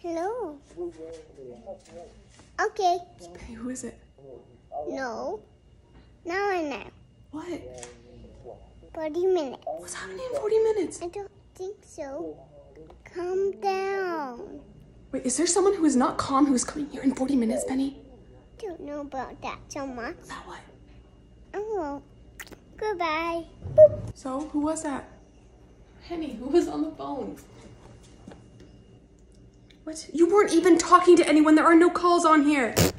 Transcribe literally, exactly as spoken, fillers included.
Hello. Okay. Hey, who is it? No. Now I know. What? forty minutes. What's happening in forty minutes? I don't think so. Calm down. Wait, is there someone who is not calm who is coming here in forty minutes, Penny? Don't know about that so much. About what? Oh, goodbye. So, who was that? Penny, who was on the phone? What? You weren't even talking to anyone. There are no calls on here.